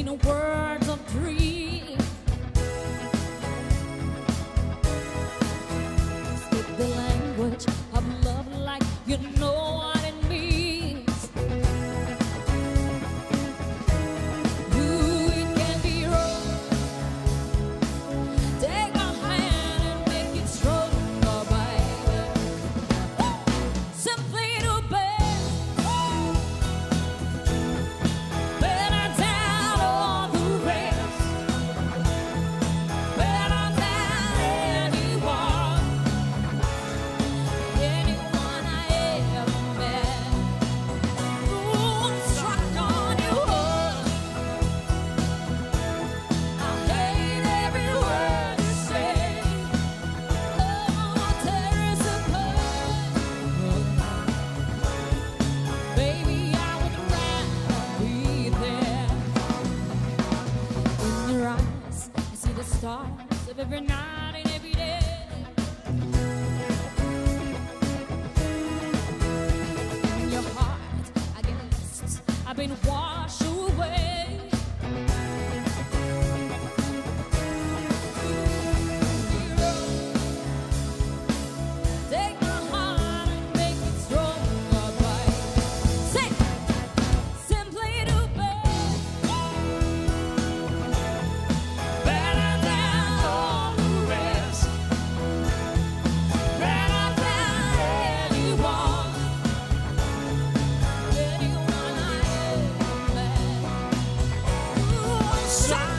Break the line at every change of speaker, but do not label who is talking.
in words of dream. Speak the language of love like you know what it means. You, it can be wrong. Take my hand and make it stronger, baby. Simply to better down all the rest, better than anyone I ever met. Ooh, I'm struck on your heart. I hate every word you say. Oh, tear us apart. Baby, I would rather be there. In your eyes, I see the stars of every night and every day. In your heart, I guess I've been washed away. Take my heart and make it stronger, baby. Say, simply to better than all the rest, better than anyone I ever met. Ooh, I'm